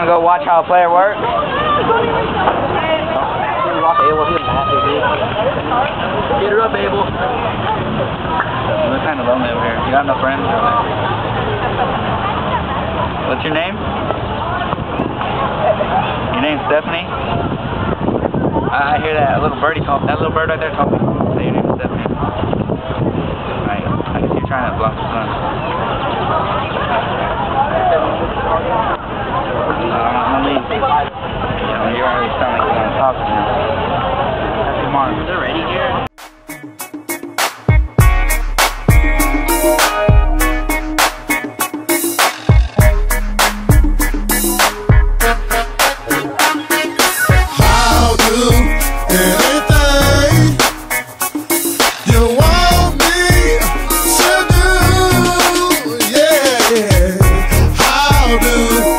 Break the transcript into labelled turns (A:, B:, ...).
A: to go watch how a player works?
B: Get her up, Abel. We're kind of lonely over here. You got no friends? What's your name? Your name's Stephanie? I hear that little birdie call. That little bird right there told me. Say your name is Stephanie. Alright, I guess you're trying to block the sun. I'm gonna leave. You already sound like you want to talk to me. Tomorrow. Is it ready here?
C: How do